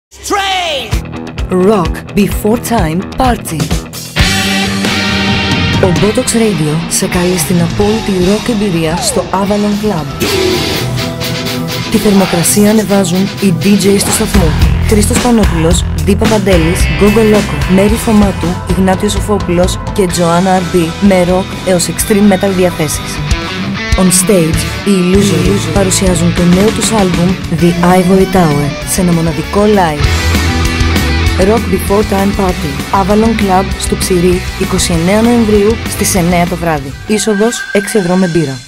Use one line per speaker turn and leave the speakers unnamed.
Rock Before Time Party. Ο Botox Radio σε καλεί στην απόλυτη rock εμπειρία στο Avalon Club. Τη θερμοκρασία ανεβάζουν οι DJs του σταθμού. Χρήστος Πανόπουλος, Ντί Παπαντέλης, Γκόγκο Λόκο, Μέρη Θωμάτου, Ιγνάτιος Σοφόπουλος και Τζοάννα RB με rock έως extreme metal διαθέσεις. On stage, οι Illusory παρουσιάζουν το νέο τους άλμπουμ The Ivory Tower σε ένα μοναδικό live. Rock Before Time Party, Avalon Club στο Ψηρή, 29 Νοεμβρίου στις 9 το βράδυ. Είσοδος 6 ευρώ με μπύρα.